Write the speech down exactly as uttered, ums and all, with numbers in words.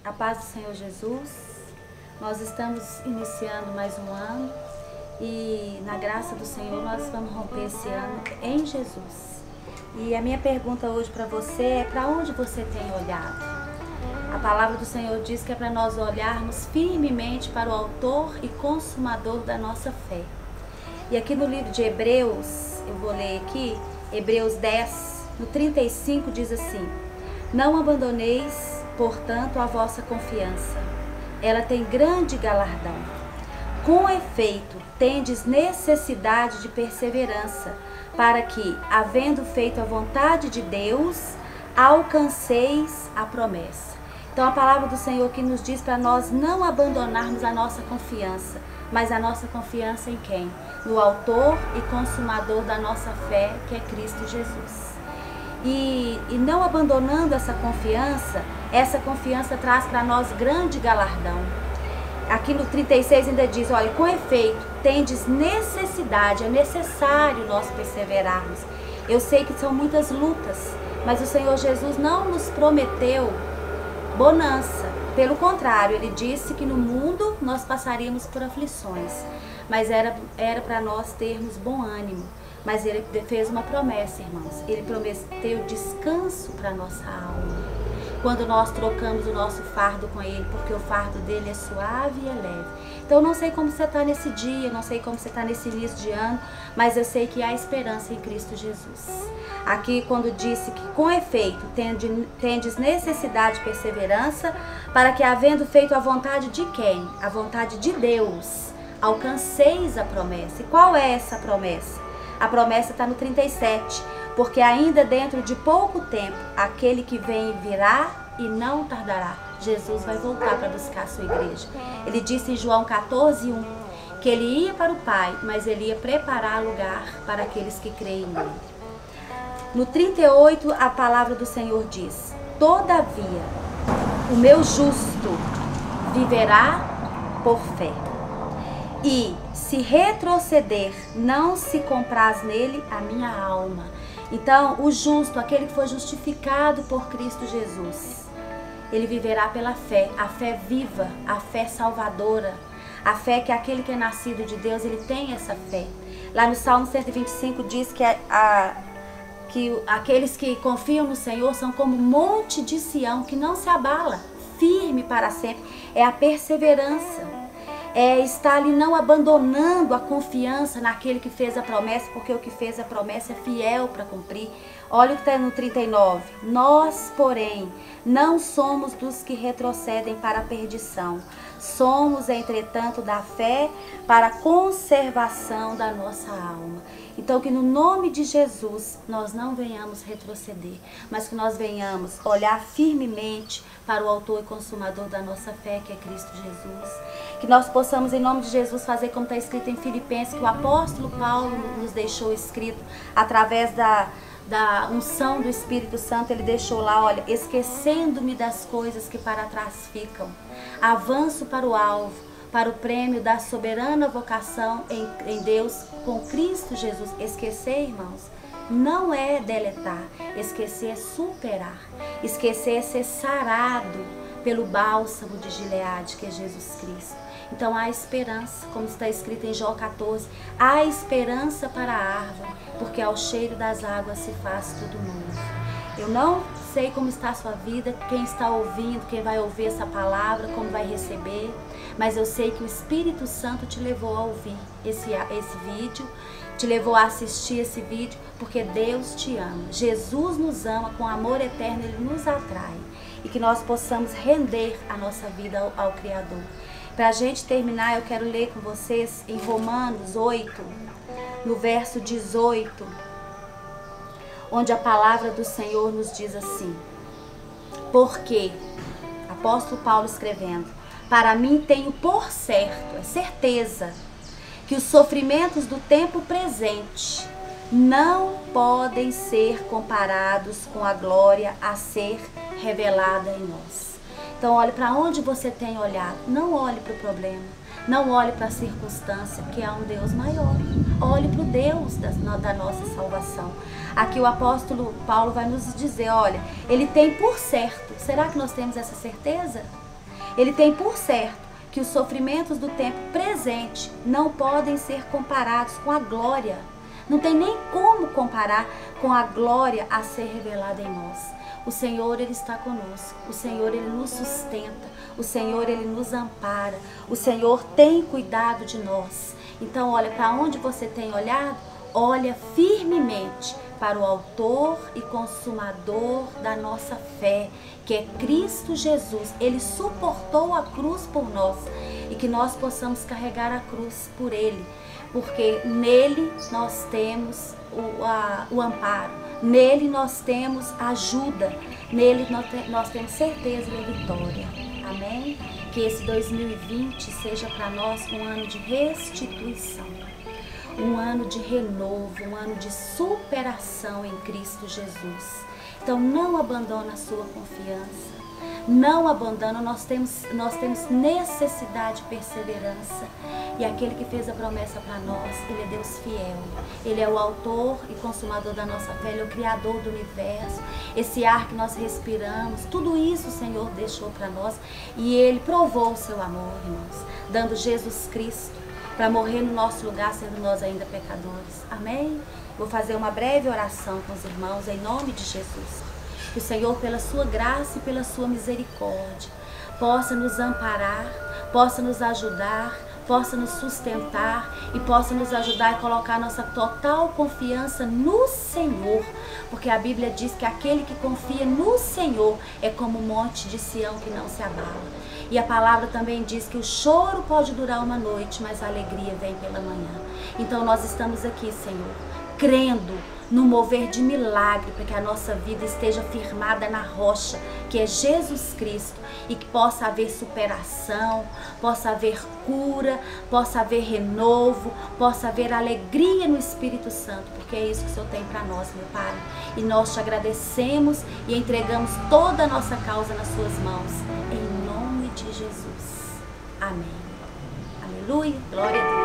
A paz do Senhor Jesus. Nós estamos iniciando mais um ano e na graça do Senhor nós vamos romper esse ano em Jesus. E a minha pergunta hoje para você é: para onde você tem olhado? A palavra do Senhor diz que é para nós olharmos firmemente para o autor e consumador da nossa fé. E aqui no livro de Hebreus, eu vou ler aqui, Hebreus dez, no trinta e cinco diz assim: não abandoneis, portanto, a vossa confiança, ela tem grande galardão. Com efeito, tendes necessidade de perseverança, para que, havendo feito a vontade de Deus, alcanceis a promessa. Então a palavra do Senhor que nos diz para nós não abandonarmos a nossa confiança, mas a nossa confiança em quem? No autor e consumador da nossa fé, que é Cristo Jesus. E, e não abandonando essa confiança, essa confiança traz para nós grande galardão. Aqui no trinta e seis ainda diz, olha, com efeito, tendes necessidade, é necessário nós perseverarmos. Eu sei que são muitas lutas, mas o Senhor Jesus não nos prometeu bonança. Pelo contrário, Ele disse que no mundo nós passaríamos por aflições, mas era era para nós termos bom ânimo. Mas Ele fez uma promessa, irmãos. Ele prometeu descanso para a nossa alma. Quando nós trocamos o nosso fardo com Ele, porque o fardo dele é suave e é leve. Então eu não sei como você está nesse dia, não sei como você está nesse início de ano, mas eu sei que há esperança em Cristo Jesus. Aqui quando disse que com efeito tendes necessidade de perseverança, para que havendo feito a vontade de quem? A vontade de Deus, alcanceis a promessa. E qual é essa promessa? A promessa está no trinta e sete, porque ainda dentro de pouco tempo, aquele que vem virá e não tardará. Jesus vai voltar para buscar a sua igreja. Ele disse em João quatorze, um, que ele ia para o Pai, mas ele ia preparar lugar para aqueles que creem nele. No trinta e oito, a palavra do Senhor diz: todavia, o meu justo viverá por fé. E se retroceder, não se compraz nele a minha alma. Então, o justo, aquele que foi justificado por Cristo Jesus, ele viverá pela fé, a fé viva, a fé salvadora, a fé que aquele que é nascido de Deus, ele tem essa fé. Lá no Salmo cento e vinte e cinco diz que, a, a, que aqueles que confiam no Senhor são como monte de Sião, que não se abala, firme para sempre. É a perseverança. É estar ali não abandonando a confiança naquele que fez a promessa, porque o que fez a promessa é fiel para cumprir. Olha o que está no trinta e nove. Nós, porém, não somos dos que retrocedem para a perdição. Somos, entretanto, da fé para a conservação da nossa alma. Então, que no nome de Jesus nós não venhamos retroceder, mas que nós venhamos olhar firmemente para o autor e consumador da nossa fé, que é Cristo Jesus. Que nós possamos, em nome de Jesus, fazer como está escrito em Filipenses, que o apóstolo Paulo nos deixou escrito através da, da unção do Espírito Santo. Ele deixou lá, olha, esquecendo-me das coisas que para trás ficam, avanço para o alvo, para o prêmio da soberana vocação em, em Deus com Cristo Jesus. Esquecer, irmãos, não é deletar. Esquecer é superar. Esquecer é ser sarado pelo bálsamo de Gileade, que é Jesus Cristo. Então há esperança, como está escrito em João quatorze, há esperança para a árvore, porque ao cheiro das águas se faz tudo novo. Eu não sei como está a sua vida, quem está ouvindo, quem vai ouvir essa palavra, como vai receber, mas eu sei que o Espírito Santo te levou a ouvir esse, esse vídeo, te levou a assistir esse vídeo, porque Deus te ama. Jesus nos ama com amor eterno, Ele nos atrai. E que nós possamos render a nossa vida ao, ao Criador. Para a gente terminar, eu quero ler com vocês em Romanos oito, no verso dezoito, onde a palavra do Senhor nos diz assim: porque, apóstolo Paulo escrevendo, para mim tenho por certo, é certeza, que os sofrimentos do tempo presente não podem ser comparados com a glória a ser revelada em nós. Então olhe para onde você tem olhado, não olhe para o problema, não olhe para a circunstância, porque há um Deus maior. Olhe para o Deus da, da nossa salvação. Aqui o apóstolo Paulo vai nos dizer, olha, ele tem por certo. Será que nós temos essa certeza? Ele tem por certo que os sofrimentos do tempo presente não podem ser comparados com a glória. Não tem nem como comparar com a glória a ser revelada em nós. O Senhor, Ele está conosco. O Senhor, Ele nos sustenta. O Senhor, Ele nos ampara. O Senhor tem cuidado de nós. Então, olha, para onde você tem olhado, olha firmemente para o autor e consumador da nossa fé, que é Cristo Jesus. Ele suportou a cruz por nós e que nós possamos carregar a cruz por Ele, porque nele nós temos o, a, o amparo, nele nós temos ajuda, nele nós, te, nós temos certeza da vitória. Amém? Que esse dois mil e vinte seja para nós um ano de restituição, um ano de renovo, um ano de superação em Cristo Jesus. Então não abandona a sua confiança, não abandona, nós temos, nós temos necessidade de perseverança. E aquele que fez a promessa para nós, Ele é Deus fiel. Ele é o autor e consumador da nossa fé, Ele é o Criador do universo. Esse ar que nós respiramos, tudo isso o Senhor deixou para nós. E Ele provou o seu amor, irmãos, dando Jesus Cristo para morrer no nosso lugar, sendo nós ainda pecadores. Amém? Vou fazer uma breve oração com os irmãos, em nome de Jesus. Que o Senhor, pela sua graça e pela sua misericórdia, possa nos amparar, possa nos ajudar, possa nos sustentar e possa nos ajudar a colocar nossa total confiança no Senhor, porque a Bíblia diz que aquele que confia no Senhor é como o monte de Sião que não se abala. E a palavra também diz que o choro pode durar uma noite, mas a alegria vem pela manhã. Então nós estamos aqui, Senhor, crendo no mover de milagre, para que a nossa vida esteja firmada na rocha, que é Jesus Cristo, e que possa haver superação, possa haver cura, possa haver renovo, possa haver alegria no Espírito Santo, porque é isso que o Senhor tem para nós, meu Pai. E nós te agradecemos e entregamos toda a nossa causa nas suas mãos, em nome de Jesus. Amém. Aleluia. Glória a Deus.